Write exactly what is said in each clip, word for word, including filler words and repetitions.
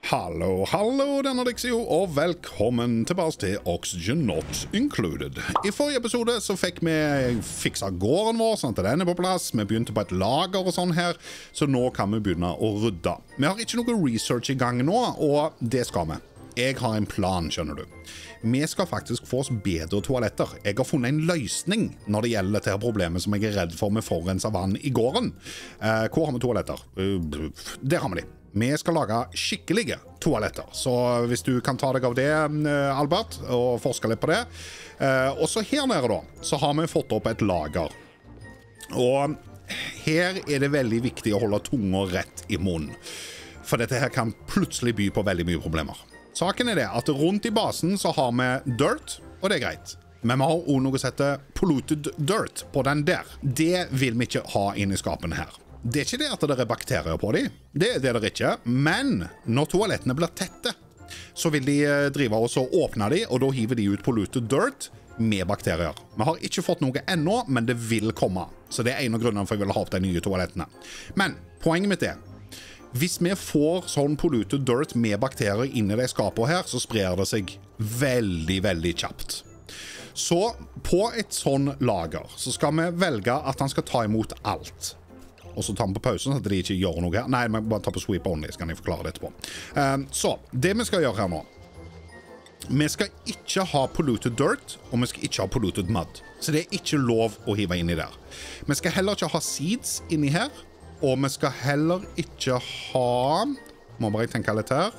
Hallo, hallo, denne Dixio, og velkommen tilbake til Oxygen Not Included. I forrige episode så fikk vi fiksa gården vår, sånn at den er på plass. Vi begynte på et lager og sånn her, så nå kan vi begynne å rydde. Vi har ikke noe research i gang nå, og det skal vi. Jeg har en plan, skjønner du. Vi skal faktisk få oss bedre toaletter. Jeg har funnet en løsning når det gjelder dette problemet som jeg er redd for med forurenset vann i gården. Eh, hvor har vi toaletter? Uh, der har vi de. Vi skal lage skikkelige toaletter, så hvis du kan ta deg av det, Albert, og forske litt på det. Og så her nede da, så har vi fått opp et lager. Og her er det veldig viktig å holde tunga rett i munnen, for dette her kan plutselig by på veldig mye problemer. Saken er det at rundt i basen så har vi dirt, og det er greit. Men vi har også noe som heter polluted dirt på den der. Det vil vi ikke ha inn i skapene her. Det er ikke det at det er bakterier på dem, det er det der ikke, men når toalettene blir tette, så vil de drive oss og åpne dem, og da hiver de ut polluted dirt med bakterier. Vi har ikke fått noe ennå, men det vil komme, så det er en av grunnene for jeg vil ha opp de nye toalettene. Men poenget mitt er, hvis vi får sånn polluted dirt med bakterier inn i de skapene her, så sprer det seg veldig, veldig kjapt. Så på et sånn lager, så skal vi velge at han skal ta imot alt. Og så tar vi på pausen, så at de ikke gjør noe her. Nei, vi bare tar på sweep only, så kan jeg forklare det etterpå. Um, så, det vi skal gjøre her nå, vi skal ikke ha polluted dirt, og vi skal ikke ha polluted mud. Så det er ikke lov å hive inn i der. Vi skal heller ikke ha seeds inni her, og vi skal heller ikke ha, må bare tenke litt her,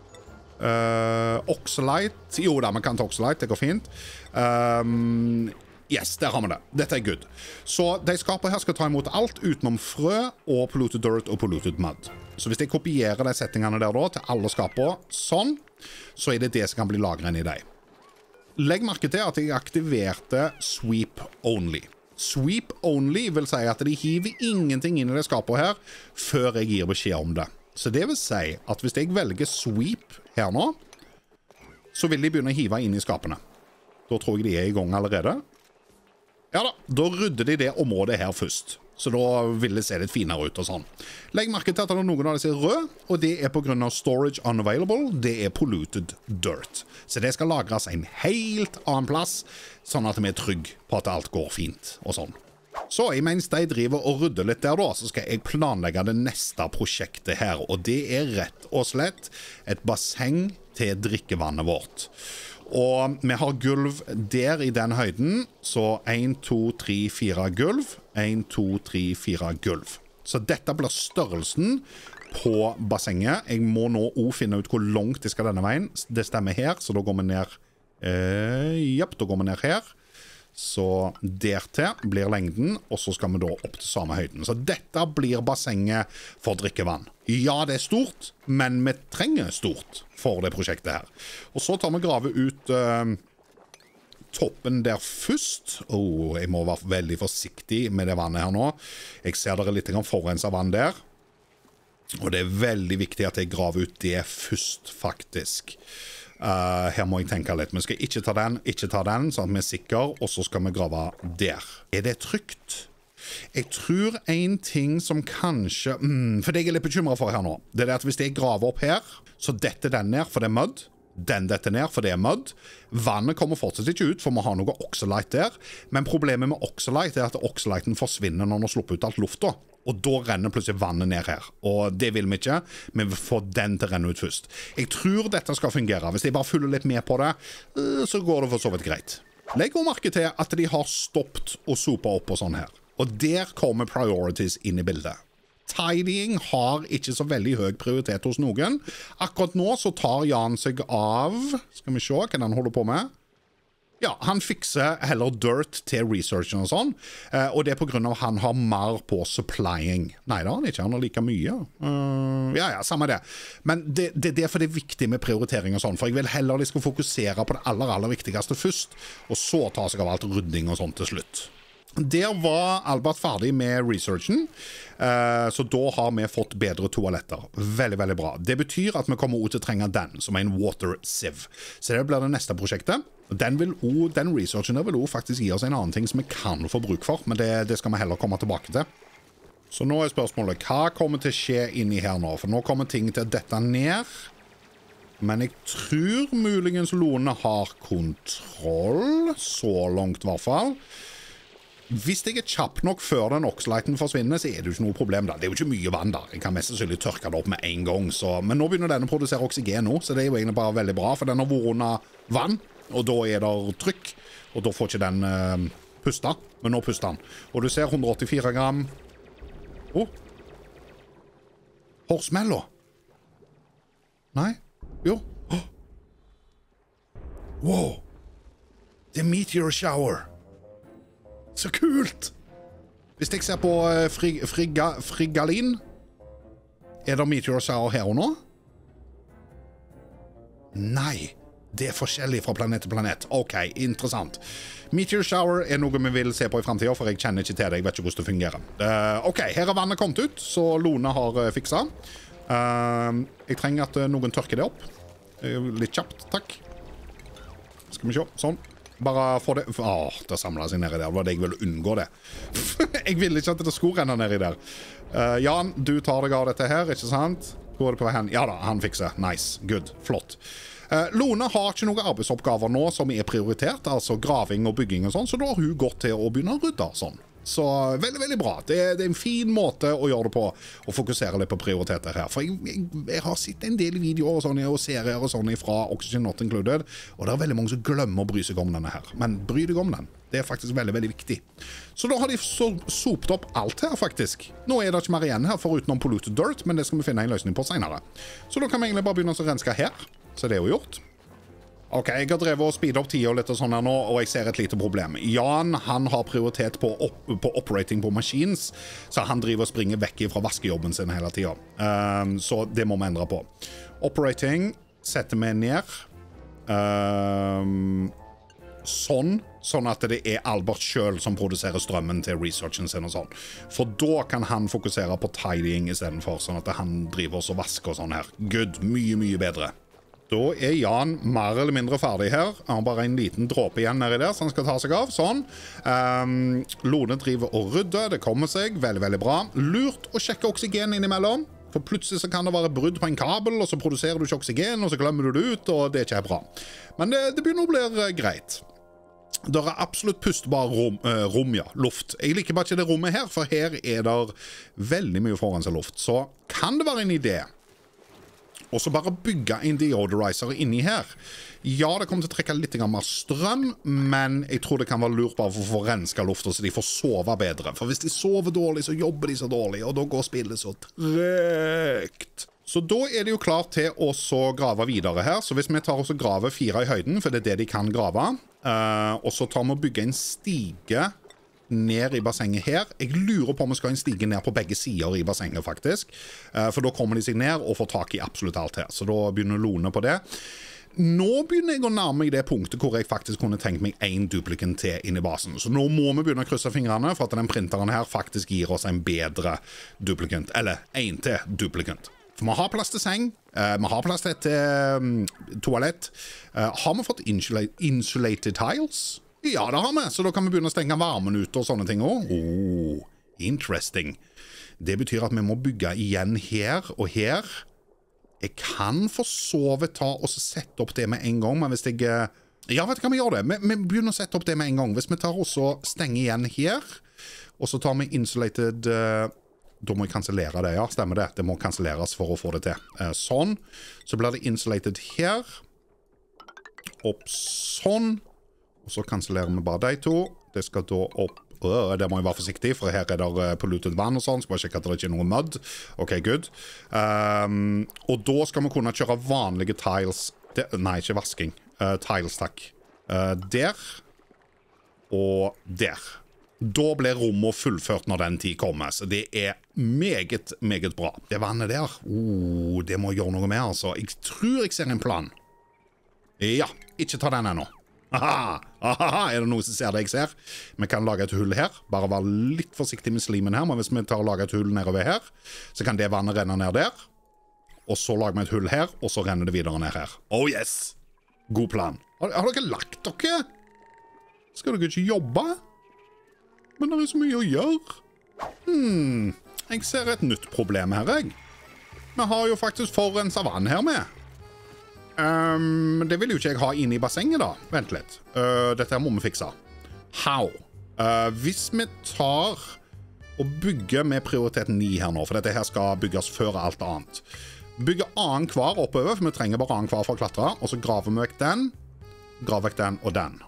uh, oxalite. Jo da, vi kan ta oxalite, det går fint. Um, Yes, der har vi det. Dette er good. Så de skapene her skal ta imot alt utenom frø og polluted dirt og polluted mud. Så hvis jeg kopierer de settingene der da til alle skapene sånn, så er det det som kan bli lagret i dem. Legg merke til at jeg aktiverte sweep only. Sweep only vil si at de hiver ingenting inn i de skapene her før jeg gir beskjed om det. Så det vil si at hvis jeg velger sweep her nå, så vil de begynne å hive inn i skapene. Da tror jeg de er i gang allerede. Ja da, da rydder de det området her først. Så da vil det se litt finere ut og sånn. Legg merke til at det er noen av disse rød, og det er på grunn av storage unavailable. Det er polluted dirt. Så det skal lagres en helt annen plass, sånn at vi er trygge på at alt går fint og sånn. Så mens de driver og rydder litt der da, så skal jeg planlegge det neste prosjektet her, og det er rett og slett et basseng til drikkevannet vårt. Og vi har gulv der i den høyden, så en, to, tre, fire gulv, en, to, tre, fire gulv. Så dette blir størrelsen på bassenget. Jeg må nå også finne ut hvor langt det skal denne veien. Det stemmer her, så da går vi ned, eh, japp, da går vi ned her. Så dertil blir lengden, og så skal vi da opp til samme høyden. Så dette blir bassenget for drikkevann. Ja, det er stort, men vi trenger stort for det prosjektet her. Og så tar vi grave ut uh, toppen der først. Oh, jeg må være veldig forsiktig med det vannet her nå. Jeg ser det er litt forurenset vann der. Og det er veldig viktig at jeg graver ut det først, faktisk. Uh, her må jeg tenke litt. Vi skal ikke ta den, ikke ta den, sånn at vi er sikre, og så skal vi grave der. Er det trygt? Jeg tror en ting som kanskje... Mm, for det jeg er litt bekymret for her nå, det er det at hvis jeg graver opp her, så detter den ned, for det er mud. Den detter ned, for det er mud. Vannet kommer fortsatt ikke ut, for vi har noe oxalite der. Men problemet med oxalite er at oxaliten forsvinner når den slipper ut alt lufta. Og da renner plutselig vannet ned her. Og det vil vi ikke. Vi vil få den til å renne ut først. Jeg tror dette skal fungere. Hvis jeg bare følger litt med på det, så går det for så vidt greit. Legg også merke til at de har stoppet å sope opp og sånn her. Og der kommer priorities inn i bildet. Tidying har ikke så veldig høy prioritet hos noen. Akkurat nå så tar Jan seg av... Skal vi se hva han holder på med? Ja, han fikser heller dirt til researchen og sånn, og det er på grunn av han har mer på supplying. Nei da, han er ikke, han har like mye. Uh, ja, ja, samme det. Men det, det er derfor det er viktig med prioritering og sånn, for jeg vil heller de skal fokusere på det aller, aller viktigste først, og så ta seg av alt rydding og sånn til slutt. Der var Albert ferdig med researchen, så da har vi fått bedre toaletter. Veldig, veldig bra. Det betyr at vi kommer ut til å trenge den, som er en water sieve. Så det blir det neste prosjektet. Den, vil også, den researchen der vil også faktisk gi oss en annen ting som vi kan få bruk for, men det, det skal vi heller komme tilbake til. Så nå er spørsmålet, hva kommer til å skje inni her nå? For nå kommer ting til å dette ned. Men jeg tror muligens Lone har kontroll, så langt i hvert fall. Hvis jeg er kjapp nok før den oxlighten forsvinner, så er det jo ikke noe problem da. Det er jo ikke mye vann da. Jeg kan mest sannsynlig tørke det opp med en gang. Så. Men nå begynner den å produsere oksygen nå, så det er jo egentlig bare veldig bra, for den har vært under vann, og da er det trykk, og da får ikke den uh, puste. Men nå puster den. Og du ser hundre åttifire gram. Åh. Hårsmell da. Nei. Jo. Oh. Wow. Det er meteor shower. Så kult! Hvis jeg ser på uh, frig, friga, Frigalin, er det meteor shower her og nå? Nei. Det er forskjellig fra planet til planet. Ok, interessant. Meteor shower er noe vi vil se på i fremtiden, for jeg kjenner ikke til det. Jeg vet ikke hvordan det fungerer. Uh, ok, her er vannet kommet ut, så Lone har uh, fikset. Uh, jeg trenger at uh, noen tørker det opp. Uh, litt kjapt, takk. Skal vi se, sånn. Bare få det... Åh, det samlet seg nedi der. Det var det jeg ville unngå det. Jeg ville ikke at det skulle renne nedi der. Uh, Jan, du tar deg av dette her, ikke sant? Går det på hen? Ja da, han fikser. Nice, good, flott. Uh, Lone har ikke noen arbeidsoppgaver nå som er prioritert, altså graving og bygging og sånn, så da har hun gått til å begynne å rydde sånn. Så veldig, veldig bra. Det, det er en fin måte å gjøre det på, å fokusere litt på prioriteter her. For jeg, jeg, jeg har sett en del videoer og, sånne, og serier og sånne fra Oxygen Not Included, og det er veldig mange som glemmer å bry seg om denne her. Men bry deg om den. Det er faktisk veldig, veldig viktig. Så da har de så, sopet opp alt her, faktisk. Nå er det ikke mer igjen her, forutenom polluted dirt, men det skal vi finne en løsning på senere. Så da kan vi egentlig bare begynne å renske her. Så det er jo gjort. Ok, jeg har drevet og speedet opp tida litt og sånn her nå, og jeg ser et lite problem. Jan, han har prioritet på, op på operating på machines, så han driver og springer vekk fra vaskejobben sin hele tiden. Um, så det må vi endre på. Operating setter vi ned. Um, sånn, sånn at det er Albert selv som produserer strømmen til researchen sin og sånn. For da kan han fokusere på tidying i stedet for, sånn at han driver og vasker og sånn her. Good, mye, mye bedre. Da er Jan mer eller mindre ferdig her. Han har bare en liten dråpe igjen nedi der, så han skal ta seg av. Sånn. Um, Lone driver og rydder. Det kommer seg. Veldig, veldig bra. Lurt å sjekke oksygen innimellom. For plutselig så kan det være brudd på en kabel, og så produserer du ikke oksygen, og så glemmer du det ut, og det er ikke bra. Men det, det begynner å bli greit. Det er absolutt pustbar rom, uh, rom, ja. Luft. Jeg liker bare ikke det rommet her, for her er det veldig mye forurenset luft. Så kan det være en idé og så bare bygge en deodorizer inni her. Ja, det kommer til å trekke litt mer strøm, men jeg tror det kan være lurt bare for å få renska lufta, så de får sove bedre. For hvis de sover dårlig, så jobber de så dårlig, og da går spillet så tregt. Så da er det jo klart til å så grave videre her. Så hvis vi tar oss og graver fire i høyden, for det er det de kan grave, uh, og så tar vi og bygger en stige ned i bassenget her. Jeg lurer på om vi skal ha en stige ned på begge sider i bassenget, faktisk. For da kommer de seg ned og får tak i absolutt alt her. Så da begynner Lone på det. Nå begynner jeg å nærme meg det punktet hvor jeg faktisk kunne tenkt meg en duplikant til inn i basen. Så nå må vi begynne å krysse fingrene for at den printeren her faktisk gir oss en bedre duplikant. Eller en til duplikant. For vi har plass til seng, vi har plass til et um, toalett. Har vi fått insulated tiles? Ja, det har vi, så da kan vi begynne å stenge varmen ut og sånne ting også. Oh, interesting. Det betyr at vi må bygge igjen her og her. Jeg kan for så vidt ta og sette opp det med en gang, men hvis jeg... Ja, vet du hva vi gjør det? Vi, vi begynner å sette opp det med en gang. Hvis vi tar også stenger igjen her, og så tar vi insulated... Da må jeg kansellere det, ja, stemmer det. Det må kanselleres for å få det til. Sånn. Så blir det insulated her. Opp sånn. Og så kansellerer vi bare de to. Det skal da opp... Øh, det må jeg være forsiktig, for her er det polluted vann og sånn. Så bare sjekke at det ikke er noe mud. Ok, good. Um, og da skal vi kunne kjøre vanlige tiles. Det, nei, ikke vasking. Uh, tiles, takk. Uh, der. Og der. Da blir rommet fullført når den tid kommer. Så det er meget, meget bra. Det vannet der, oh, det må jeg gjøre noe med, altså. Jeg tror jeg ser en plan. Ja, ikke ta den ennå. Aha, aha, er det noen som ser det jeg ser? Vi kan lage et hull her, bare være litt forsiktig med slimen her, men hvis vi tar og lager et hull nedover her, så kan det vannet renne ned der, og så lager vi et hull her, og så renner det videre ned her. Oh yes! God plan. Har, har dere lagt dere? Skal dere ikke jobbe? Men det er så mye å gjøre. Hmm, jeg ser et nytt problem her, jeg. Vi har jo faktisk forurenset vann her med. Um, det vil jo ikke jeg ha inne i bassenget da. Vent litt. Uh, dette her må vi fikse. How? Uh, hvis vi tar og bygger med prioritet ni her nå, for dette her skal bygges før alt annet. Bygger annen hver oppover, for vi trenger bare annen hver for å klatre, og så graver vi vekk den, graver vekk den og den.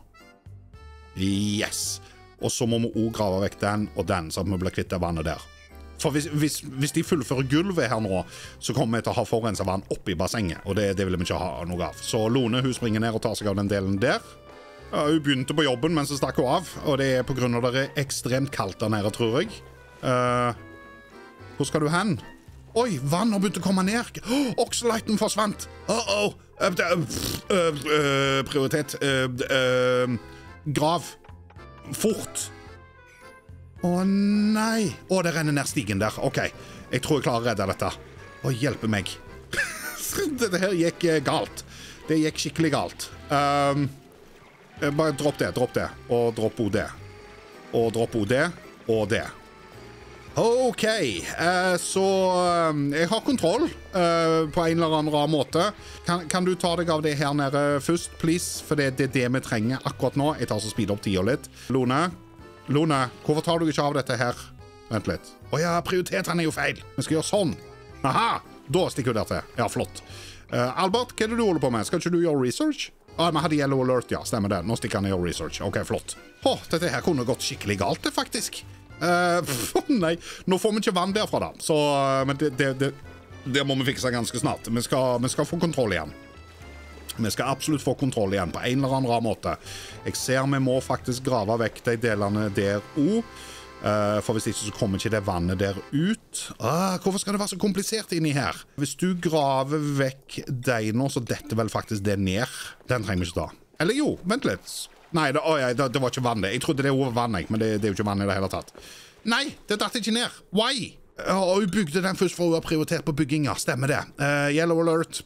Yes! Og så må vi også grave vekk den og den, så at vi blir kvitt det vannet der. For hvis, hvis, hvis de fullfører gulvet her nå, så kommer vi til å ha forurenset vann opp i bassenget, og det, det vil vi ikke ha noe av. Så Lone, hun springer ned og tar seg av den delen der. Uh, hun begynte på jobben mens hun stakk hun av, og det er på grunn av det er ekstremt kaldt der nede, tror jeg. Uh, hvor skal du hen? Oi, vann har begynt å komme ned. Oh, Oxaliten forsvant. Uh-oh. Uh, uh, uh, prioritet. Uh, uh, grav. Fort. Å oh, nei. Å, oh, det renner ned stigen der. Ok, jeg tror jeg klarer å redde dette. Å, oh, hjelpe meg. Dette her gikk galt. Det gikk skikkelig galt. Um, bare dropp det, dropp det. Og dropp o det. Og dropp o det. Og det. Ok, uh, så uh, jeg har kontroll uh, på en eller annen rar måte. Kan, kan du ta deg av det her nede først, please? For det, det er det vi trenger akkurat nå. Jeg tar så speed opp tida litt. Lone, Lone, hvorfor tar du ikke av dette her? Vent litt. Åja, prioritetene er jo feil. Vi skal gjøre sånn. Aha, da stikker du der til. Ja, flott. Uh, Albert, hva er det du holder på med? Skal ikke du gjøre research? Ah, vi hadde yellow alert, ja, stemmer det. Nå stikker han og gjør research. Ok, flott. Åh, dette her kunne gått skikkelig galt, det faktisk. Uh, pff, nei, nå får vi ikke vann derfra da. Så, uh, men det, det, det, det må vi fikse ganske snart. Vi skal, vi skal få kontroll igjen. Vi skal absolutt få kontroll igjen på en eller annen rar måte. Jeg ser vi må faktisk grave vekk de delene der også. Uh, for hvis ikke så kommer ikke det vannet der ut. Ah, hvorfor skal det være så komplisert inni her? Hvis du graver vekk deg nå, så detter vel faktisk det ned. Den trenger vi ikke ta. Eller jo, vent litt. Nei, det, oh, ja, det, det var ikke vann det. Jeg trodde det var vann, men det, det er jo ikke vann i det hele tatt. Nei, det datt ikke ned. Why? Og hun bygde den først for å ha prioritert på bygginga. Stemmer det. Uh, yellow alert.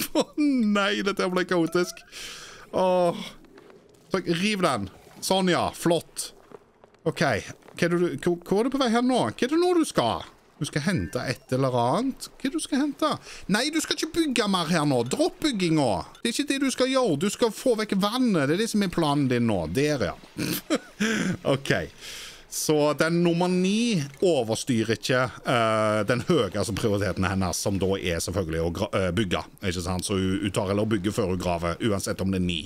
Nei, dette ble kaotisk. Åh. Så riv den. Sånn ja, flott. Ok, hva er, det, hva, hva er det på vei her nå? Hva er det nå du skal? Du skal hente et eller annet. Hva er det du skal hente? Nei, du skal ikke bygge mer her nå. Dropp bygginga. Det er ikke det du skal gjøre. Du skal få vekk vannet. Det er det som er planen din nå. Der, ja. Ok. Så den nummer ni overstyrer ikke uh, den høyeste prioriteten hennes, som da er selvfølgelig å uh, bygge. Ikke sant? Så hun, hun tar eller bygge før hun graver, uansett om det er ni.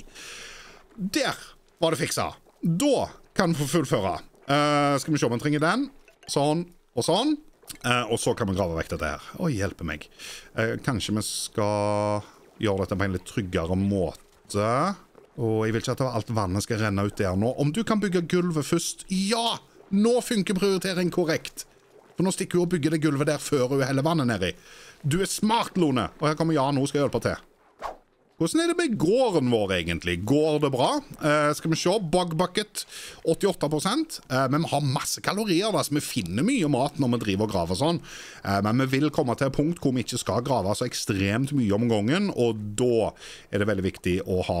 Der var det fiksa. Da kan vi få fullføre. Uh, skal vi se om vi trenger den. Sånn og sånn. Uh, og så kan vi grave vekk dette her. Å, hjelpe meg. Uh, kanskje vi skal gjøre dette på en litt tryggere måte. Og jeg vil ikke at alt vannet skal renne ut der nå. Om du kan bygge gulvet først. Ja! Nå funker prioritering korrekt. For nå stikker hun og bygger det gulvet der før hun heller vannet ned i. Du er smart, Lone. Og her kommer Jan, hun skal hjelpe til. Hvordan er det med gården vår egentlig? Går det bra? Uh, skal vi se, Bug Bucket åttiåtte prosent. Uh, men vi har masse kalorier da, så vi finner mye mat når vi driver og graver sånn. Uh, men vi vil komme til et punkt hvor vi ikke skal grave så ekstremt mye om gangen, og da er det veldig viktig å ha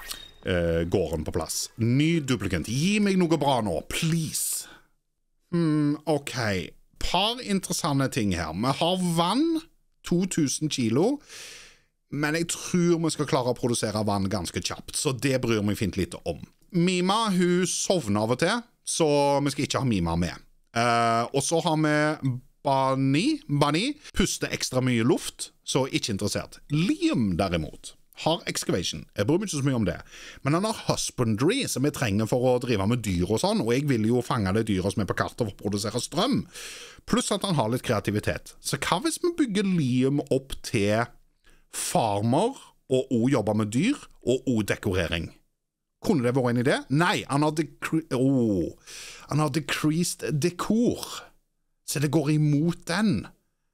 uh, gården på plass. Ny duplikant. Gi meg noe bra nå, please. Hmm, ok. Par interessante ting her. Vi har vann, to tusen kilo. Men jeg tror vi skal klare å produsere vann ganske kjapt, så det bryr meg fint lite om. Mima, hun sovner av og til, så vi skal ikke ha Mima med. Uh, og så har vi Bani, Bani, puster ekstra mye luft, så ikke interessert. Liam, derimot, har excavation. Jeg bryr meg ikke så mye om det. Men han har husbandry, som vi trenger for å drive med dyr og sånn, og jeg vil jo fange det dyret som er på kartet for å produsere strøm. Pluss at han har litt kreativitet. Så hva hvis vi bygger Liam opp til farmer, og også jobber med dyr, og også dekorering? Kunne det vært en idé? Nei, han har, oh, han har decreased dekor. Så det går imot den.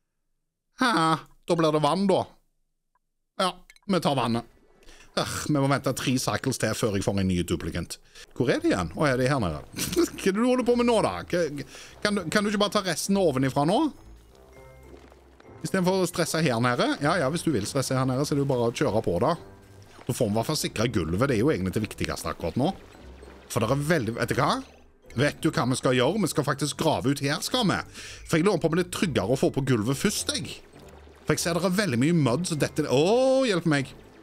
Hæ, da blir det vann da. Ja, vi tar vannet. Øh, vi må vente tre cycles til før jeg får en ny duplikant. Hvor er det igjen? Å, er det her nede? Hva er det du holder på med nå da? Kan du, kan du ikke bare ta resten ovenifra nå? I stedet for å stresse her nede. Ja, ja, hvis du vil stresse her nede, så er det jo bare å kjøre på da. Da får vi i hvert fall sikre gulvet. Det er jo egentlig det viktigste akkurat nå. For det er veldig... Vet du hva? Vet du hva vi skal gjøre? Vi skal faktisk grave ut her, skal vi. For jeg lurer på om det er tryggere å få på gulvet først, jeg. For jeg ser det er veldig mye mud, så dette... Åh, hjelp meg.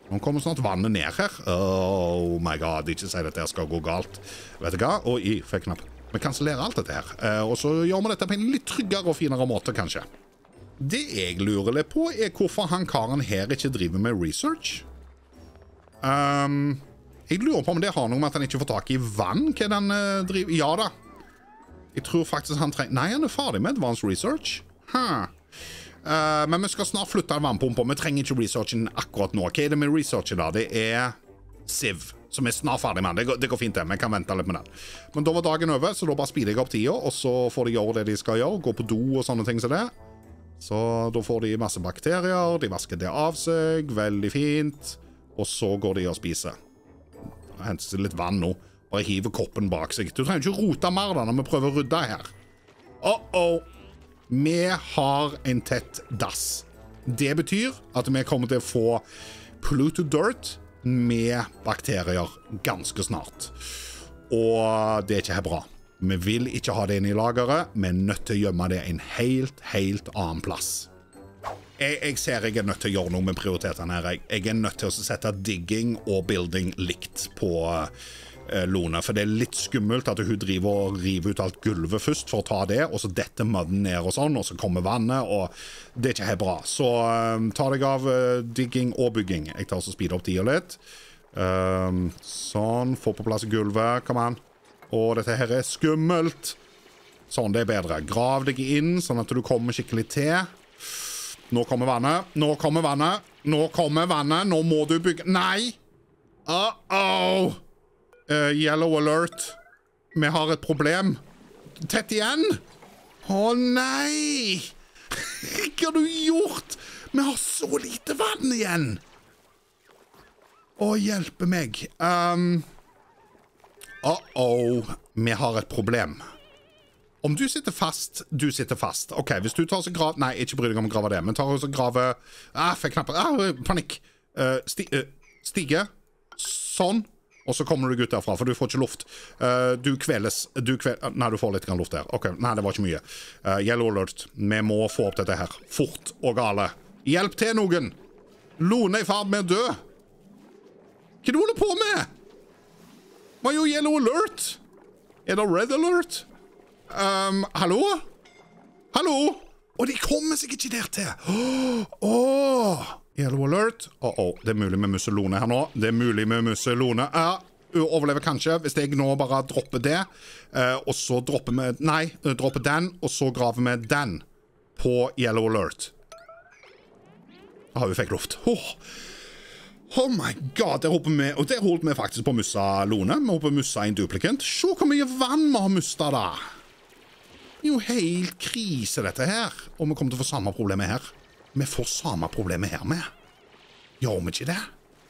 Nå kommer snart vannet ned her. Oh my god, ikke si at dette skal gå galt. Vet du hva? Og i fikk knapp. Vi kansellerer alt dette her. Uh, og så gjør vi dette på en litt tryggere og finere måte, kanskje. Det jeg lurer litt på, er hvorfor han karen her ikke driver med research. Um, jeg lurer på om det har noe med at han ikke får tak i vann. Hva den uh, driver? Ja da. Jeg tror faktisk han trenger... Nei, han er ferdig med advanced research. Huh. Uh, men vi skal snart flytte en vannpumpe. Vi trenger ikke researchen akkurat nå. Hva er det med researchen da? Det er Civ, som er snart ferdig med. Det går, det går fint det, vi kan vente litt med den. Men da var dagen over, så da bare speeder jeg opp tida, og så får de gjøre det de skal gjøre, gå på do og sånne ting som det. Så da får de masse bakterier, de vasker det av seg, veldig fint, og så går de og spiser. Henter seg litt vann nå, bare hiver koppen bak seg. Du trenger ikke rote mer da når vi prøver å rydde her. Oh-oh! Vi har en tett dass. Det betyr at vi kommer til å få polluted dirt med bakterier ganske snart. Og det er ikke bra. Vi vil ikke ha det inne i lageret. Vi er nødt til å gjemme det en helt, helt annen plass. Jeg, jeg ser jeg er nødt til å gjøre noe med prioritetene her. Jeg, jeg er nødt til å sette digging og building likt på Lone, for det er litt skummelt at hun driver og river ut alt gulvet først for å ta det, og så detter mudden ned og sånn, og så kommer vannet, og det er ikke helt bra. Så um, ta deg av uh, digging og bygging. Jeg tar så speed opp tida litt. Um, sånn, få på plass gulvet, kom an. Og dette her er skummelt. Sånn, det er bedre. Grav deg inn, sånn at du kommer skikkelig til. Nå kommer vannet, nå kommer vannet, nå kommer vannet, nå må du bygge... Nei! Uh-oh! Uh, yellow alert. Vi har et problem. Tett igjen. Å oh, nei! Hva har du gjort? Vi har så lite vann igjen. Å, hjelpe meg. Um, Uh-oh. Vi har et problem. Om du sitter fast, du sitter fast. Ok, hvis du tar så grav... Nei, ikke bry deg om å grave det, men tar så grave... Ah, fikk knapper. Ah, panikk. Uh, sti uh, stige. Sånn. Og så kommer du ut derfra, for du får ikke luft. Uh, du kveles. Du kvel... Nei, du får litt grann luft der. Ok, nei, det var ikke mye. Uh, yellow alert. Vi må få opp dette her. Fort og gale. Hjelp til noen! Lone er i ferd med å dø. Hva du holder på med? Hva er jo yellow alert? Er det red alert? Um, hallo? Hallo? Og de kommer seg ikke der til. Åh! Oh, yellow alert. Åh, oh, oh. Det er mulig med musselone her nå. Det er mulig med musselone. Ja, uh, overlever kanskje hvis jeg nå bare dropper det. Uh, og så dropper vi... Nei, uh, dropper den, og så graver vi den på yellow alert. Da har vi fikk luft. Åh! Oh. Oh my god, der håper vi... Og der holdt vi faktisk på å musse Lone. Vi håper å musse en duplikant. Se hvor mye vann vi har mustet da. Det er jo helt krise dette her. Og vi kommer til å få samme problemet her. Vi får samme problemet her med. Gjør vi ikke det?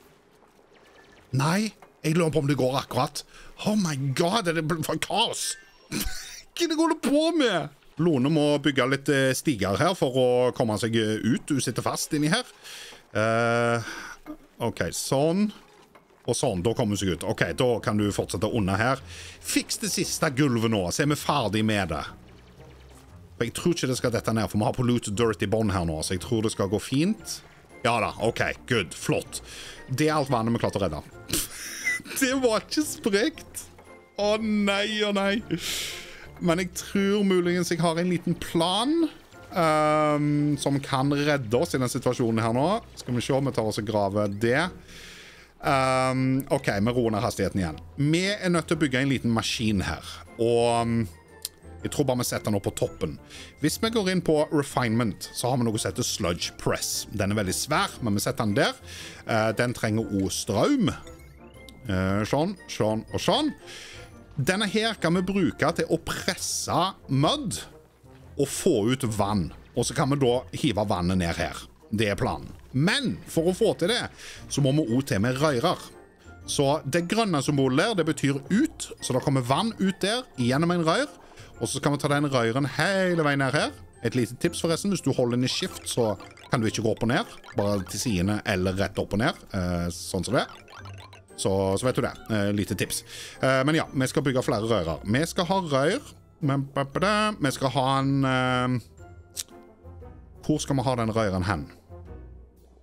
Nei, jeg lurer på om det går akkurat. Oh my god, det er for kaos. Hva er det går det på med? Lone må bygge litt stiger her for å komme seg ut. Du sitter fast inni her. Uh, ok, sånn. Og sånn, da kommer du seg ut. Ok, da kan du fortsette under her. Fiks det siste gulvet nå, så er vi ferdig med det. Jeg tror ikke det skal dette ned, for vi har polluted dirt i bånd her nå, så jeg tror det skal gå fint. Ja da, ok, good, flott. Det er alt vannet vi klarte å redde. Det var ikke sprekt. Å nei, å nei. Men jeg tror muligens jeg har en liten plan um, som kan redde oss i den situasjonen her nå. Skal vi se om vi tar oss og graver det. Um, ok, vi roer ned hastigheten igjen. Vi er nødt til å bygge en liten maskin her, og... Jeg tror bare vi setter den opp på toppen. Hvis vi går inn på refinement, så har vi noe som heter sludge press. Den er veldig svær, men vi setter den der. Uh, den trenger også strøm. Uh, sånn, sånn og sånn. Denne her kan vi bruke til å presse mud og få ut vann. Og så kan vi da hive vannet ned her. Det er planen. Men for å få til det, så må vi også til med røyrer. Så det grønne symbolet der, det betyr ut. Så da kommer vann ut der, gjennom en rør. Og så kan vi ta den røyren hele veien ned her. Et lite tips forresten, hvis du holder den i skift, så kan du ikke gå opp og ned. Bare til sidene eller rett opp og ned. Eh, sånn som det. Så, så vet du det. Eh, lite tips. Eh, men ja, vi skal bygge flere rører. Vi skal ha røyr. Vi skal ha en... Eh, hvor skal vi ha den røyren hen?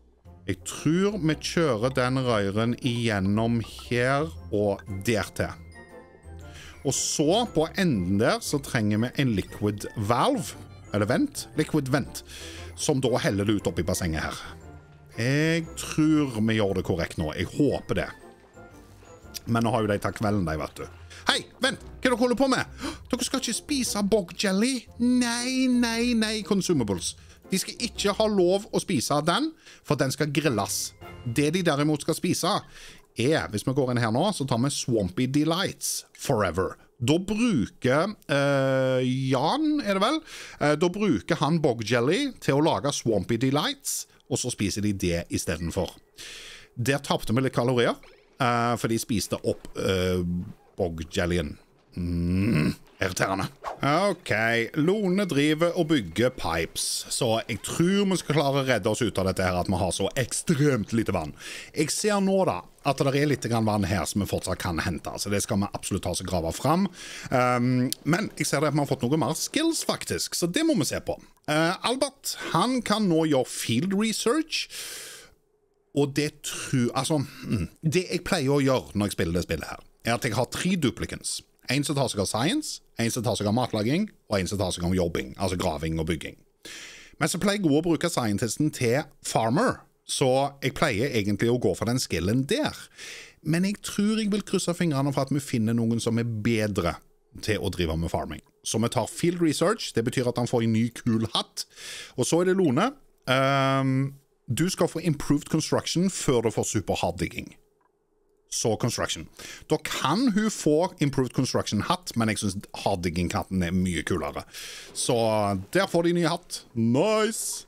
Jeg tror vi kjører den røyren igjennom her og der til. Og så, på enden der, så trenger vi en liquid valve, eller vent, liquid vent, som da heller det ut opp i bassenget her. Jeg tror vi gjør det korrekt nå, jeg håper det. Men nå har jo de tatt kvelden, de, vet du. Hei, vent, hva er dere holder på med? Dere skal ikke spise bog jelly? Nei, nei, nei, consumables. De skal ikke ha lov å spise den, for den skal grilles. Det de derimot skal spise er, hvis vi går inn her nå, så tar vi Swampy Delights Forever. Da bruker uh, Jan, er det vel? Uh, da bruker han bog jelly til å lage Swampy Delights, og så spiser de det i stedet for. Der tappte vi litt kalorier, uh, for de spiste opp uh, bog jellyen. Mm, irriterende. Ok, Lone driver og bygger pipes, så jeg tror vi skal klare å redde oss ut av dette her at vi har så ekstremt lite vann. Jeg ser nå da at det er litt vann her som vi fortsatt kan hente, så det skal vi absolutt ta oss og grave frem. Um, men jeg ser det at vi har fått noe mer skills faktisk, så det må vi se på. Uh, Albert, han kan nå gjøre field research, og det tror, altså, mm, det jeg pleier å gjøre når jeg spiller det spillet her, er at jeg har tre duplicants. En som tar seg av science, en som tar seg av matlaging, og en som tar seg av jobbing, altså graving og bygging. Men så pleier jeg å bruke scientisten til farmer, så jeg pleier egentlig å gå for den skillen der. Men jeg tror jeg vil krysse fingrene for at vi finner noen som er bedre til å drive med farming. Så vi tar field research, det betyr at han får en ny kul hatt. Og så er det Lone. Um, du skal få improved construction før du får super hard digging. Så construction. Da kan hun få improved construction hatt, men jeg synes hard digging katten er mye kulere. Så der får de ny hatt. Nice!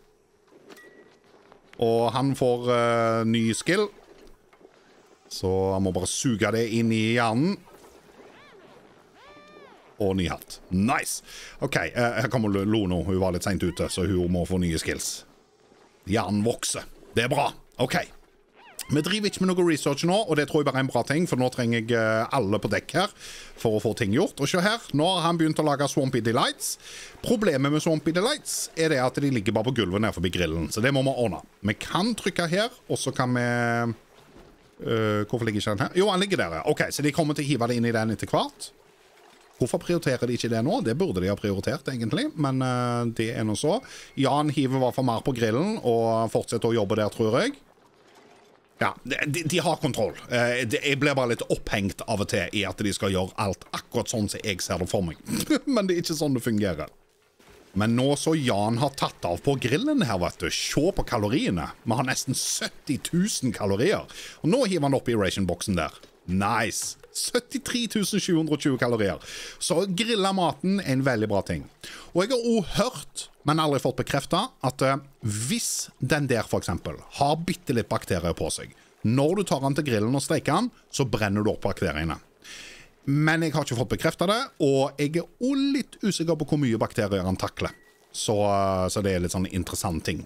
Og han får uh, ny skill. Så han må bare suge det inn i hjernen. Og ny hatt. Nice! Ok, uh, her kommer Lone. Hun var litt sent ute, så hun må få nye skills. Hjernen vokser. Det er bra. Ok. Vi driver ikke med noe research nå, og det tror jeg bare er en bra ting, for nå trenger jeg alle på dekk her for å få ting gjort. Og se her, nå har han begynt å lage Swampy Delights. Problemet med Swampy Delights er det at de ligger bare på gulvet nede forbi grillen, så det må vi ordne. Vi kan trykke her, og så kan vi... Uh, hvorfor ligger ikke den her? Jo, han ligger der, ja. Ok, så de kommer til å hive det inn i den etter hvert. Hvorfor prioriterer de ikke det nå? Det burde de ha prioritert, egentlig, men uh, det er noe så. Jan hiver hva for mer på grillen, og fortsetter å jobbe der, tror jeg. Ja, de, de har kontroll. Jeg blir bare litt opphengt av og til i at de skal gjøre alt akkurat sånn som jeg ser det for meg. Men det er ikke sånn det fungerer. Men nå så Jan har tatt av på grillen her, vet du. Se på kaloriene. Vi har nesten sytti tusen kalorier. Og nå hiver han opp i rationboksen der. Nice. syttitre tusen sju hundre og tjue kalorier. Så grilla maten er en veldig bra ting. Og jeg har også hørt, men aldri fått bekreftet, at uh, hvis den der for eksempel har bitte litt bakterier på seg, når du tar den til grillen og steker den, så brenner du opp bakteriene. Men jeg har ikke fått bekreftet det, og jeg er også litt usikker på hvor mye bakterier han takler. Så, uh, så det er litt sånn interessant ting.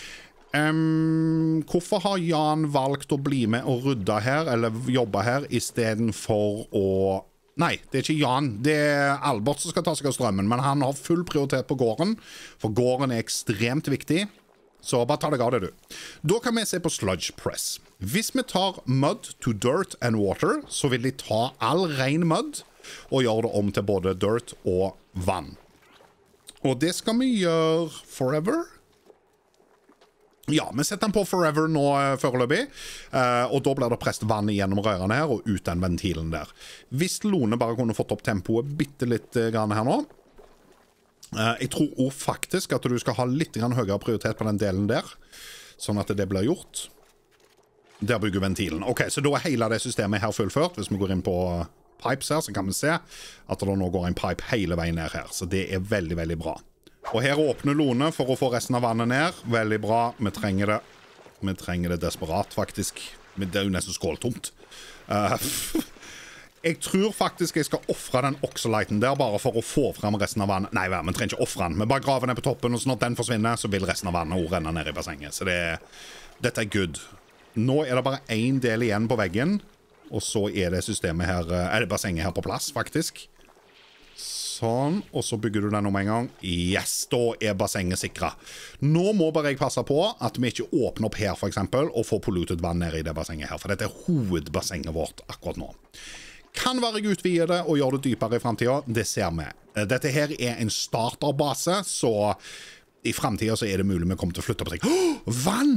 Um, hvorfor har Jan valgt å bli med og rydde her, eller jobbe her, i stedet for å... Nei, det er ikke Jan, det er Albert som skal ta seg av strømmen, men han har full prioritet på gården, for gården er ekstremt viktig, så bare ta deg av det du. Da kan vi se på sludge press. Hvis vi tar mud to dirt and water, så vil de ta all ren mud, og gjøre det om til både dirt og vann. Og det skal vi gjøre forever. Ja, vi setter den på forever nå uh, foreløpig, uh, og da blir det presset vann gjennom rørene her og ut den ventilen der. Hvis Lone bare kunne fått opp tempoet bitte litt uh, grann her nå, uh, jeg tror også faktisk at du skal ha litt grann høyere prioritet på den delen der, sånn at det blir gjort. Der bygger ventilen. Ok, så da er hele det systemet her fullført. Hvis vi går inn på uh, pipes her, så kan vi se at det nå går en pipe hele veien ned her, så det er veldig, veldig bra. Og her åpner Lone for å få resten av vannet ned. Veldig bra. Vi trenger det. Vi trenger det desperat, faktisk. Men det er jo nesten skåltomt. Uh, jeg tror faktisk jeg skal offre den oxaliten der, bare for å få frem resten av vannet. Nei, vi trenger ikke offre den. Vi bare graver ned på toppen, og så når den forsvinner, så vil resten av vannet også renne ned i bassenget. Så det, dette er good. Nå er det bare en del igjen på veggen, og så er det systemet her, er det bassenget her på plass, faktisk. Sånn, og så bygger du den om en gang. Yes, da er bassenget sikret. Nå må bare jeg passe på at vi ikke åpner opp her for eksempel, og får polluted vann ned i det bassenget her, for dette er hovedbassenget vårt akkurat nå. Kan være jeg utvider det og gjør det dypere i fremtiden, det ser vi. Dette her er en starterbase, så i fremtiden så er det mulig vi kommer til å flytte på ting. Åh, vann!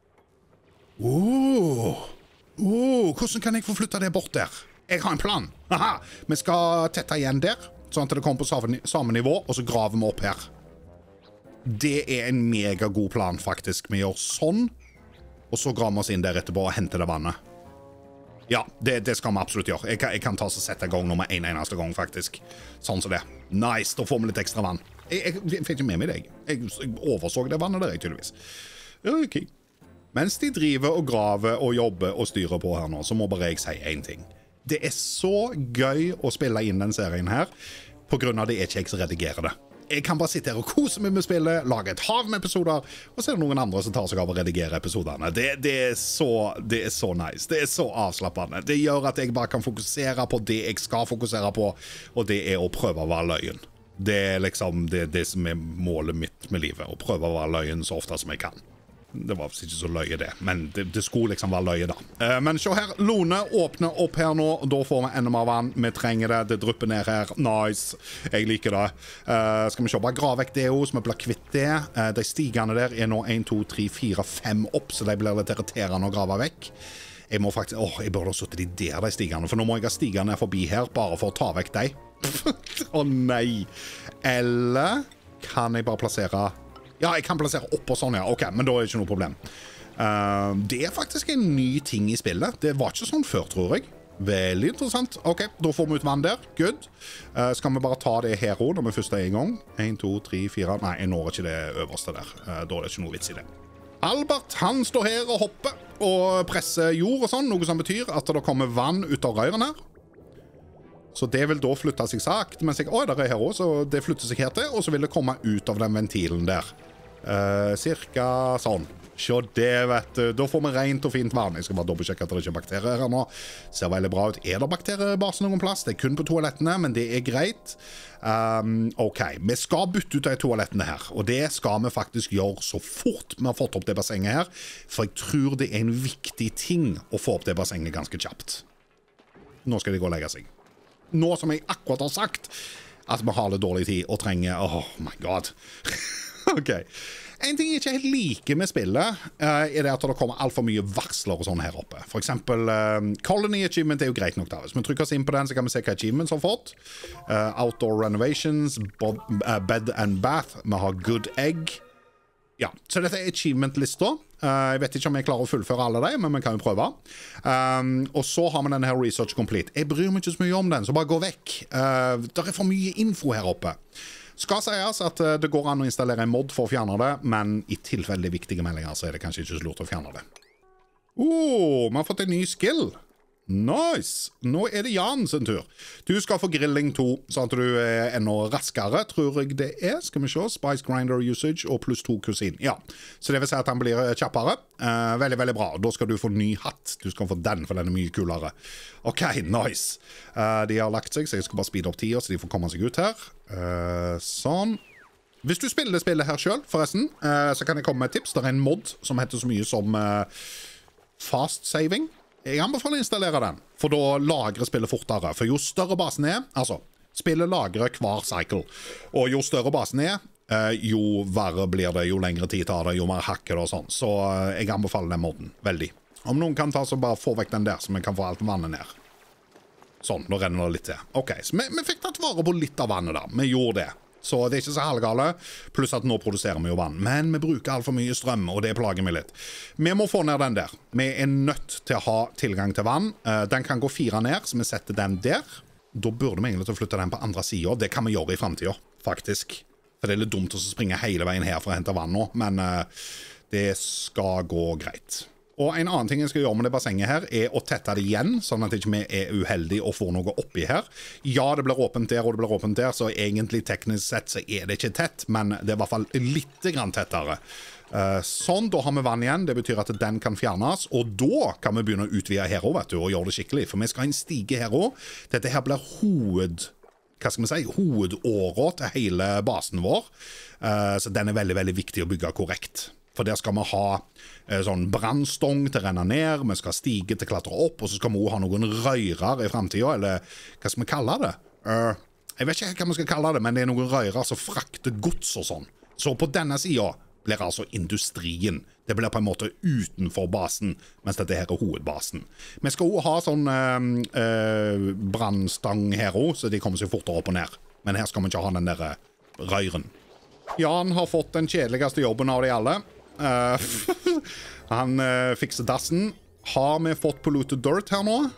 Åh, åh, hvordan kan jeg få flytte det bort der? Jeg har en plan. Haha, vi skal tette igjen der, sånn at det kommer på samme nivå, og så graver vi opp her. Det er en mega god plan, faktisk. Vi gjør sånn, og så graver vi oss inn der etterpå og henter det vannet. Ja, det, det skal vi absolutt gjøre. Jeg kan, jeg kan ta oss og sette i gang nummer en eneste gang, faktisk. Sånn som det. Nice, da får vi litt ekstra vann. Jeg, jeg, jeg fikk ikke med meg deg. Jeg, jeg overså det vannet der, tydeligvis. Ok. Mens de driver og graver og jobber og styrer på her nå, så må bare jeg si en ting. Det er så gøy å spille inn den serien her, på grunn av det er ikke jeg som redigerer det. Jeg kan bare sitte her og kose meg med spillet, lage et hav med episoder, og så er det noen andre som tar seg av å redigere episoderne. Det, det, er så, det er så nice. Det er så avslappende. Det gjør at jeg bare kan fokusere på det jeg skal fokusere på, og det er å prøve å være løyen. Det er liksom det, det som er målet mitt med livet, å prøve å være løyen så ofte som jeg kan. Det var ikke så løye det, men det, det skulle liksom være løye da. Uh, men se her, Lone åpner opp her nå, og da får vi enda mer vann. Vi trenger det, det drypper ned her. Nice, jeg liker det. Uh, skal vi se, bare grave vekk det jo, så vi blir kvitt det. Uh, de stigene der er nå en, to, tre, fire, fem opp, så de blir litt irriterende å grave vekk. Jeg må faktisk, åh, jeg burde ha suttet de der, de stigene, for nå må jeg ha stigene forbi her, bare for å ta vekk de. Åh oh, nei. Eller kan jeg bare plassere... Ja, jeg kan plassere opp og sånn, ja. Ok, men da er det ikke noe problem. Uh, det er faktisk en ny ting i spillet. Det var ikke sånn før, tror jeg. Veldig interessant. Ok, da får vi ut vann der. Good. Uh, skal vi bare ta det her også, når vi først er i gang? en, to, tre, fire. Nei, jeg når ikke det øverste der. Uh, da er det ikke noe vits i det. Albert, han står her og hopper og presser jord og sånn, noe som betyr at det kommer vann ut av røyren her. Så det vil da flytte seg sagt, mens jeg, oi, der er her også, så det flytter seg her til, og så vil det komme ut av den ventilen der. Uh, cirka sånn. Se det, vet du. Da får vi rent og fint vann. Jeg skal bare dobbeltsjekke at det ikke er bakterier her nå. Ser veldig bra ut. Er det bakteriebase noen plass? Det er kun på toalettene, men det er greit. Um, ok, vi skal bytte ut de toalettene her, og det skal vi faktisk gjøre så fort vi har fått opp det bassenget her, for jeg tror det er en viktig ting å få opp det bassenget ganske kjapt. Nå skal de gå og legge seg. Nå som jeg akkurat har sagt at vi har litt dårlig tid og trenger, oh my god. Ok. En ting jeg ikke helt liker med spillet uh, er det at det kommer alt for mye varsler og sånn her oppe. For eksempel, uh, Colony Achievement er jo greit nok da. Hvis vi trykker oss inn på den, så kan vi se hva achievements har fått. Uh, outdoor Renovations, bod, uh, Bed and Bath, vi har Good Egg. Ja, så dette er achievement-lista. Uh, jeg vet ikke om jeg klarer å fullføre alle de, men vi kan jo prøve. Um, og så har vi denne her Research Complete. Jeg bryr meg ikke så mye om den, så bare gå vekk. Uh, det er for mye info her oppe. Skal sies at uh, det går an å installere en mod for å fjerne det, men i tilfelle viktige meldinger så er det kanskje ikke så lurt å fjerne det. Åh, vi har fått en ny skill. Nice! Nå er det Jan sin tur. Du skal få grilling to, sånn at du er enda raskere, tror jeg det er. Skal vi se, Spice Grinder Usage og pluss to kusin. Ja, så det vil si at han blir kjappere. Uh, veldig, veldig bra. Da skal du få ny hatt. Du skal få den, for den er mye kulere. Ok, nice. Uh, de har lagt seg, så jeg skal bare speede opp tida, så de får komme seg ut her. Uh, sånn. Hvis du spiller det spillet her selv, forresten, uh, så kan jeg komme med et tips. Det er en mod som heter så mye som uh, Fast Saving. Jeg anbefaler å installere den, for da lagrer spillet fortere. For jo større basen er, altså, spillet lagrer hver cycle. Og jo større basen er, jo verre blir det, jo lengre tid tar det, jo mer hacker det og sånn. Så jeg anbefaler den måten, veldig. Om noen kan ta så bare få vekk den der, så vi kan få alt vannet ned. Sånn, nå renner det litt til. Ok, så vi, vi fikk tatt vare på litt av vannet da. Vi gjorde det. Så det er ikke så halvgale, pluss at nå produserer vi jo vann. Men vi bruker alt for mye strøm, og det plager meg litt. Vi må få ned den der. Vi er nødt til å ha tilgang til vann. Den kan gå fire ned, så vi setter den der. Da burde vi egentlig flytte den på andre siden. Det kan vi gjøre i fremtiden, faktisk. For det er litt dumt å springe hele veien her for å hente vann nå, men det skal gå greit. Og en annen ting jeg skal gjøre med det bassenget her, er å tette det igjen, sånn at ikke vi er uheldige og får noe oppi her. Ja, det blir åpent der, og det blir åpent der, så egentlig teknisk sett så er det ikke tett, men det er i hvert fall litt grann tettere. Uh, sånn, da har vi vann igjen, det betyr at den kan fjernes, og da kan vi begynne å utvide her også, vet du, og gjøre det skikkelig, for vi skal ha en stige her også. Dette her blir hoved hva skal vi si, hovedåret til hele basen vår. Uh, så den er veldig, veldig viktig å bygge korrekt. For der skal vi ha uh, sånn brannstong til å renne ned, vi skal stige til å klatre opp, og så skal vi også ha noen røyrer i fremtiden, eller hva skal vi kalle det? Uh, jeg vet ikke hva vi skal kalle det, men det er noen røyrer som frakter gods og sånn. Så på denne siden blir altså industrien. Det blir på en måte utenfor basen, mens dette her er hovedbasen. Vi skal også ha sånn øh, øh, brannstang her også, så de kommer seg fortere opp og ned. Men her skal vi ikke ha den der røyren. Jan har fått den kjedeligste jobben av de alle. Uh, han uh, fikser dassen. Har vi fått polluted dirt her nå?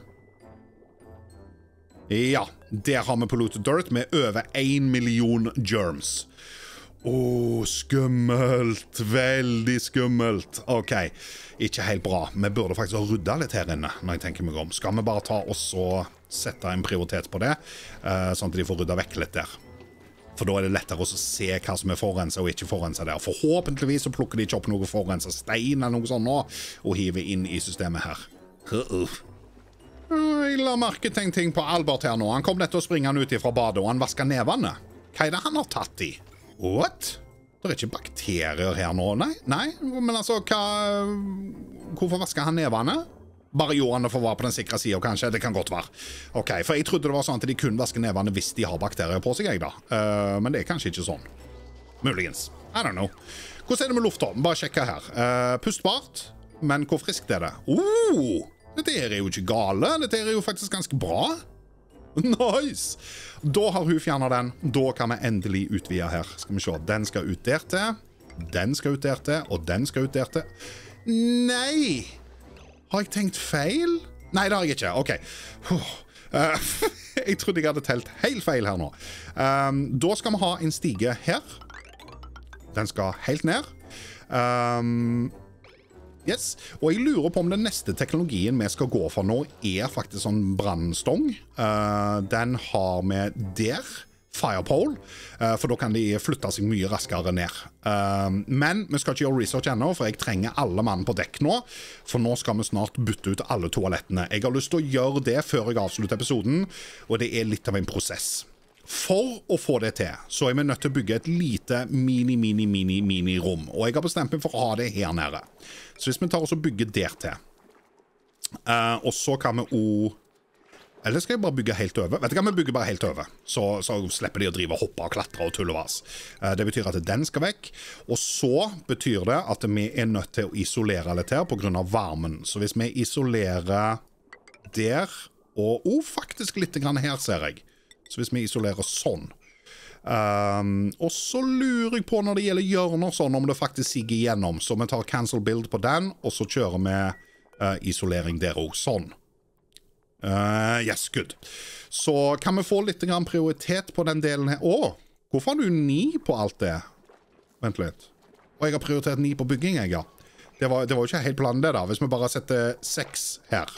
Ja, der har vi polluted dirt med over en million germs. Åh, oh, skummelt. Veldig skummelt. Ok, ikke helt bra. Vi burde faktisk ha ryddet litt her inne, når jeg tenker meg om. Skal vi bare ta oss og sette en prioritet på det, uh, sånn at de får ryddet vekk litt der. For da er det lettere å se hva som er forurenset og ikke forurenset der. Forhåpentligvis så plukker de ikke opp noe forurenset stein eller noe sånt nå, og hiver inn i systemet her. Uh-uh. Jeg la merke til en ting på Albert her nå. Han kom nett og springer han ut fra badet, og han vasket nevene. Hva er det han har tatt i? What? Det er ikke bakterier her nå, nei? Nei, men altså, hva... Hvorfor vasker han nevene? Bare gjorde han det for å være på den sikre siden, kanskje? Det kan godt være. Ok, for jeg trodde det var sånn at de kun vasker nevene hvis de har bakterier på seg, jeg da. Uh, men det er kanskje ikke sånn. Muligens. I don't know. Hvordan er det med lufta? Bare sjekke her. Uh, pustbart, men hvor friskt er det? Oh! Dette er jo ikke gale. Dette er jo faktisk ganske bra. Nice! Da har hun fjernet den. Da kan vi endelig utvide her. Skal vi se. Den skal ut der til. Den skal ut der til. Og den skal ut der til. Nei! Har jeg tenkt feil? Nei, det har jeg ikke. Ok. Uh, jeg trodde jeg hadde telt helt feil her nå. Um, da skal vi ha en stige her. Den skal helt ned. Um... Yes, og jeg lurer på om den neste teknologien vi skal gå for nå er faktisk sånn brannstong. Uh, den har vi der, firepole, uh, for da kan de flytte seg mye raskere ned. Uh, men vi skal ikke gjøre research ennå, for jeg trenger alle mann på dekk nå, for nå skal vi snart bytte ut alle toalettene. Jeg har lyst til å gjøre det før jeg avslutter episoden, og det er litt av en prosess. For å få det til, så er vi nødt til å bygge et lite mini-mini-mini-mini-rom. Og jeg har bestemt meg for å ha det her nede. Så hvis vi tar oss og bygger der til. Uh, og så kan vi også... Eller skal jeg bare bygge helt over? Vet du hva, vi bygger bare helt over. Så, så slipper de å drive og hoppe og klatre og tulle og vas. Uh, det betyr at den skal vekk. Og så betyr det at vi er nødt til å isolere litt her på grunn av varmen. Så hvis vi isolerer der, og oh, faktisk litt grann her, ser jeg. Så hvis vi isolerer sånn. Um, og så lurer jeg på når det gjelder hjørner sånn, om det faktisk siger igjennom. Så vi tar cancel build på den, og så kjører vi uh, isolering der også. Sånn. Uh, yes, good. Så kan vi få litt grann prioritet på den delen her. Åh, hvorfor har du ni på alt det? Vent litt. Og jeg har prioritert ni på bygging, jeg, ja. Det var, det var jo ikke helt planen det da. Hvis vi bare setter seks her.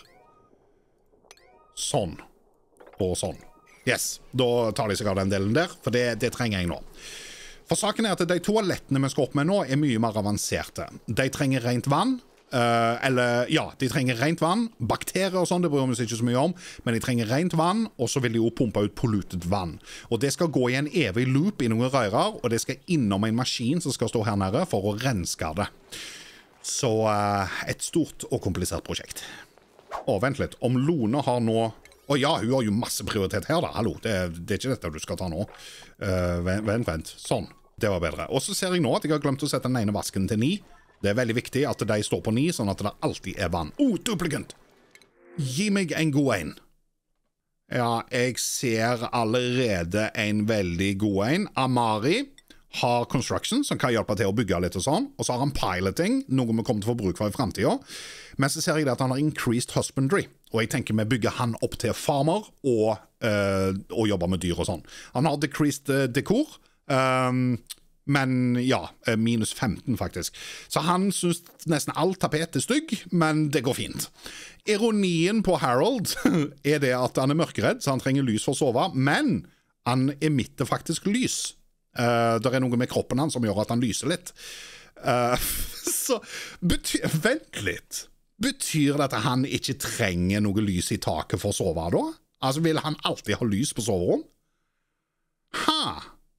Sånn. Og sånn. Yes, da tar de seg av den delen der, for det, det trenger jeg nå. For saken er at de toalettene vi skal opp med nå er mye mer avanserte. De trenger rent vann, uh, eller ja, de trenger rent vann, bakterier og sånn, det bryr vi oss ikke så mye om, men de trenger rent vann, og så vil de jo pumpe ut polluted vann. Og det skal gå i en evig loop i noen røyrer, og det skal innom en maskin som skal stå her nede for å renske det. Så uh, et stort og komplisert prosjekt. Og vent litt, om Lone har nå... Å ja, hun har jo masse prioritet her da, hallo, det, det er ikke dette du skal ta nå. Uh, vent, vent, vent, sånn, det var bedre. Og så ser jeg nå at jeg har glemt å sette den ene vasken til ni. Det er veldig viktig at de står på ni, sånn at det alltid er vann. Oh, duplikant! Gi meg en god en. Ja, jeg ser allerede en veldig god en. Amari har construction, som kan hjelpe til å bygge litt og sånn, og så har han piloting, noe vi kommer til å få bruk for i fremtiden. Men så ser jeg det at han har increased husbandry, og jeg tenker vi bygger han opp til farmer og, uh, og jobber med dyr og sånn. Han har decreased uh, dekor, um, men ja, minus femten faktisk. Så han synes nesten alt tapet er stygg, men det går fint. Ironien på Harold er det at han er mørkeredd, så han trenger lys for å sove, men han emitter faktisk lys. Uh, det er noe med kroppen hans som gjør at han lyser litt. Uh, så betyr, vent litt. Betyr det at han ikke trenger noe lys i taket for å sove da? Altså vil han alltid ha lys på soverom? Ha!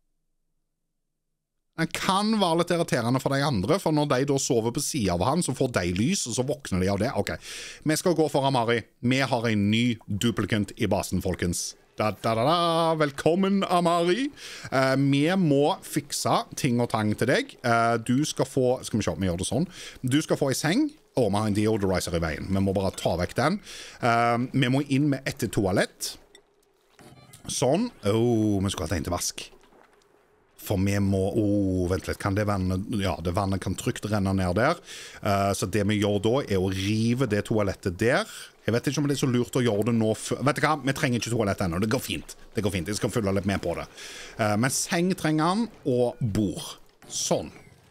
Den kan være litt irriterende for de andre, for når de da sover på siden av han, så får de lys, og så våkner de av det. Ok, vi skal gå for Amari. Vi har en ny duplicant i basen, folkens. Da, da, da, da. Velkommen, Amari. Uh, vi må fikse ting og tang til deg. Uh, du skal få, skal vi se, vi gjør det sånn. Du skal få en seng, og vi har en deodorizer i veien. Vi må bare ta vekk den. Uh, vi må inn med et toalett. Sånn. Åh, vi skal ha det inn til vask. For vi må, åh, vent litt, kan det vannet, ja, det vannet kan trygt renne ned der. Uh, så det vi gjør da er å rive det toalettet der. Jeg vet ikke om det er så lurt å gjøre det nå. Vet du hva, vi trenger ikke toalett ennå, det går fint. Det går fint, jeg skal følge litt med på det. Uh, men seng trenger han, og bord. Sånn.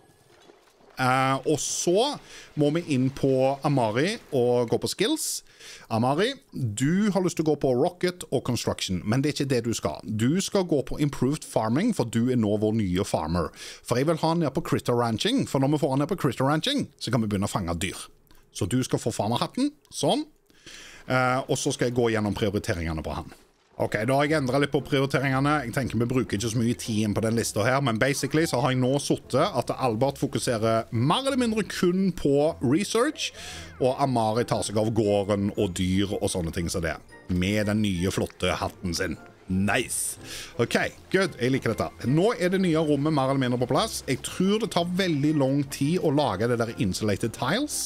Uh, og så må vi inn på Amari og gå på skills. Amari, du har lyst til å gå på Rocket og Construction, men det er ikke det du skal. Du skal gå på Improved Farming, for du er nå vår nye farmer. For jeg vil ha han ned på Critter Ranching, for når vi får han ned på Critter Ranching, så kan vi begynne å fange dyr. Så du skal få farmerhatten, sånn. Uh, og så skal jeg gå gjennom prioriteringene på han. Ok, da har jeg endret litt på prioriteringene. Jeg tenker vi bruker ikke så mye tid på den lista her, men basically så har jeg nå suttet at Albert fokuserer mer eller mindre kun på research, og Amari tar seg av gården og dyr og sånne ting som det. Med den nye flotte hatten sin. Nice. Ok, good. Jeg liker dette. Nå er det nye rommet mer eller mindre på plass. Jeg tror det tar veldig lang tid å lage det der insulated tiles.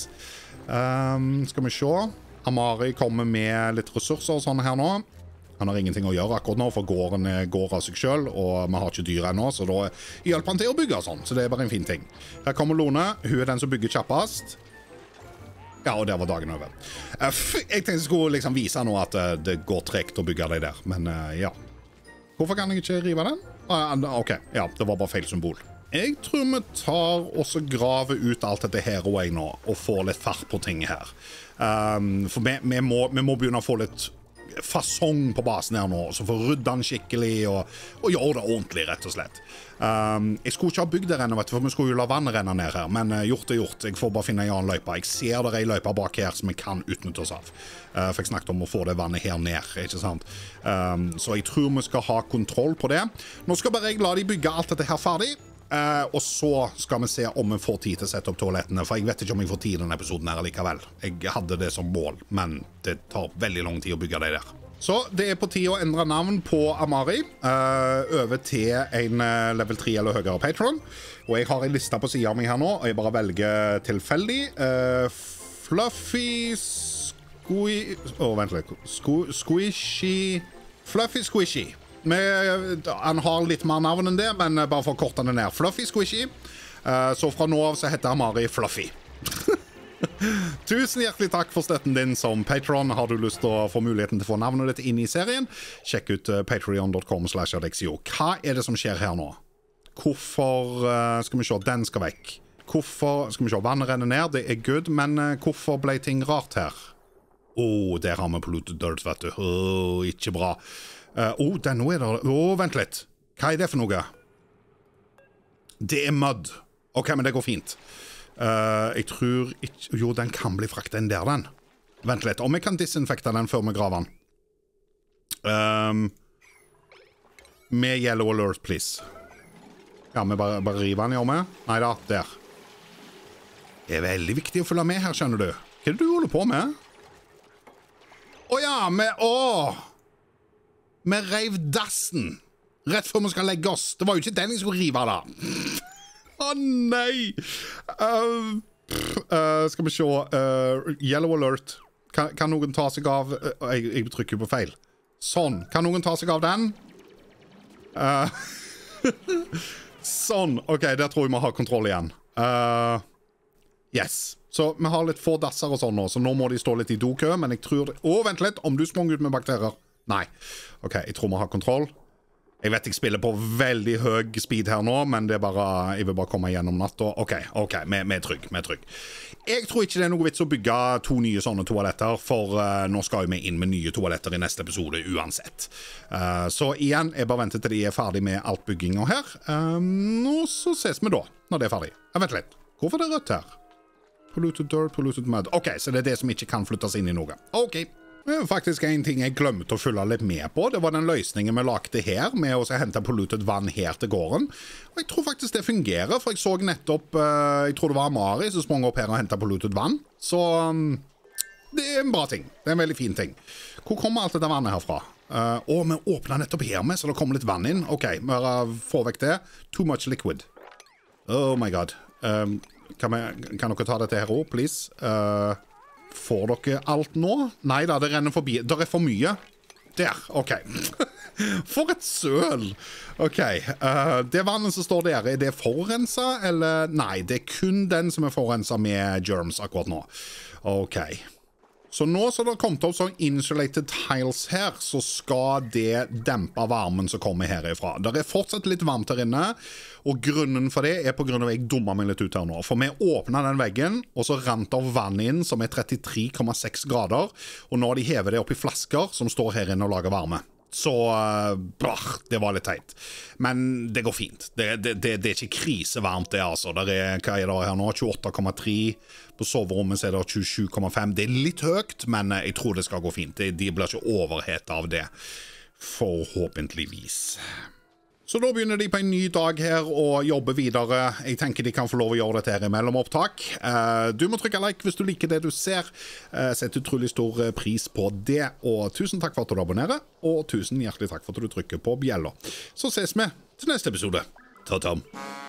Um, skal vi se. Amari kommer med litt ressurser og sånn her nå. Han har ingenting å gjøre akkurat nå, for gården går av seg selv, og vi har ikke dyr ennå, så da hjelper han til å bygge sånn, så det er bare en fin ting. Her kommer Lone. Hun er den som bygger kjappest. Ja, og der var dagen over. Jeg tenkte jeg skulle liksom vise nå at det går trekt å bygge det der, men ja. Hvorfor kan jeg ikke rive den? Ok, ja, det var bare feil symbol. Jeg tror vi tar også grave ut alt dette her og nå, og får litt fart på ting her. Um, for vi, vi, må, vi må begynne å få litt fasong på basen her nå, så få rydde den skikkelig og, og gjøre det ordentlig, rett og slett. Um, jeg skulle ikke ha bygd det ennå, vet du, for vi skulle jo la vannet renne ned her, men uh, gjort er gjort. Jeg får bare finne en annen løype. Jeg ser det er en løype bak her som jeg kan utnytte oss av. Uh, for jeg snakket om å få det vannet her ned, ikke sant? Um, så jeg tror vi skal ha kontroll på det. Nå skal bare jeg la de bygge alt dette her ferdig. Uh, og så skal vi se om vi får tid til å sette opp toalettene, for jeg vet ikke om jeg får tid i denne episoden her likevel. Jeg hadde det som mål, men det tar veldig lang tid å bygge det der. Så det er på tid å endre navn på Amari uh, over til en uh, level tre eller høyere Patreon. Og jeg har en liste på siden av meg her nå, og jeg bare velger tilfeldig. Uh, Fluffy Squishy... Åh, oh, vent litt. Squ squishy... Fluffy Squishy. Med, han har litt mer navn enn det, men bare for å korte den ned. Fluffy Squishy. Uh, så fra nå av så heter Amari Fluffy. Tusen hjertelig takk for støtten din som Patreon. Har du lyst til å få muligheten til å få navnet ditt inn i serien, sjekk ut uh, patreon dot com slash adexio. Hva er det som skjer her nå? Hvorfor, uh, skal vi se, den skal vekk. Hvorfor, skal vi se, vannet renner ned, det er good, men uh, hvorfor ble ting rart her? Åh, oh, der har vi polluted dirt, vet du. Åh, oh, ikke bra. Åh, uh, oh, den nå er det... Åh, oh, vent litt. Hva er det for noe? Det er mud. Ok, men det går fint. Uh, jeg tror ikke... Jo, den kan bli fraktet inn der, den. Vent litt. Om jeg kan disinfekte den før vi graver den. Um, med yellow alert, please. Ja, vi bare, bare river den, gjør vi? Neida, der. Det er veldig viktig å følge med her, skjønner du. Hva er det du holder på med? Åja, med... Åh! Vi reiv dassen rett før vi skal legge oss. Det var jo ikke den jeg skulle rive da. Å oh, nei! Uh, uh, skal vi se. Uh, yellow alert. Kan, kan noen ta seg av... Uh, jeg, jeg trykker på feil. Sånn. Kan noen ta seg av den? Uh, sånn. Ok, der tror jeg vi har kontroll igjen. Uh, yes. Så vi har litt få dasser og sånn nå, så nå må de stå litt i dokø, men jeg tror... Å, oh, vent litt. Om du sprang ut med bakterier. Nei. Ok, jeg tror vi har kontroll. Jeg vet jeg spiller på veldig høy speed her nå, men det er bare... Jeg vil bare komme gjennom natta. Ok, ok, vi, vi er trygg, vi er trygg. Jeg tror ikke det er noe vits å bygge to nye sånne toaletter, for uh, nå skal vi inn med nye toaletter i neste episode uansett. Uh, så igjen, jeg bare venter til de er ferdig med alt bygginga her. Um, nå så ses vi da, når det er ferdig. Jeg vet litt. Hvorfor er det rødt her? Polluted dirt, polluted mud. Ok, så det er det som ikke kan flyttes inn i noe. Ok. Det er faktisk en ting jeg glemte å følge litt med på. Det var den løsningen vi lagde her, med å hente polluted vann her til gården. Og jeg tror faktisk det fungerer, for jeg så nettopp, jeg tror det var Amari som sprang opp her og hentet polluted vann. Så det er en bra ting. Det er en veldig fin ting. Hvor kommer alt dette vannet herfra? Uh, å, vi åpner nettopp her med, så det kommer litt vann inn. Ok, vi bare får vekk det. Too much liquid. Oh my god. Um, kan, vi, kan dere ta dette her også, please? Uh, får dere alt nå? Nei da, det renner forbi. Det er for mye. Der, ok. For et søl! Ok, uh, det vannet som står der, er det forurenset, eller? Nei, det er kun den som er forurenset med germs akkurat nå. Ok. Så nå så det har kommet opp sånn insulated tiles her, så skal det dempe varmen som kommer herifra. Det er fortsatt litt varmt her inne, og grunnen for det er på grunn av at jeg dummer meg litt ut her nå. For vi åpnet den veggen, og så rant av vann inn som er trettitre komma seks grader, og nå har de hevet det opp i flasker som står her inne og lager varme. Så, uh, brr, det var litt teit. Men det går fint. Det, det, det, det er ikke krisevarmt det, altså. Der er, hva er det her nå? tjueåtte komma tre. På soverommet så er det tjuesju komma fem. Det er litt høyt, men jeg tror det skal gå fint. De, de blir ikke overhet av det. Forhåpentligvis. Så da begynner de på en ny dag her og jobbe videre. Jeg tenker de kan få lov å gjøre dette her i mellomopptak. Uh, du må trykke like hvis du liker det du ser. Uh, Sett utrolig stor pris på det. Og tusen takk for at du abonnerer. Og tusen hjertelig takk for at du trykker på bjella. Så ses vi til neste episode. Ta-ta.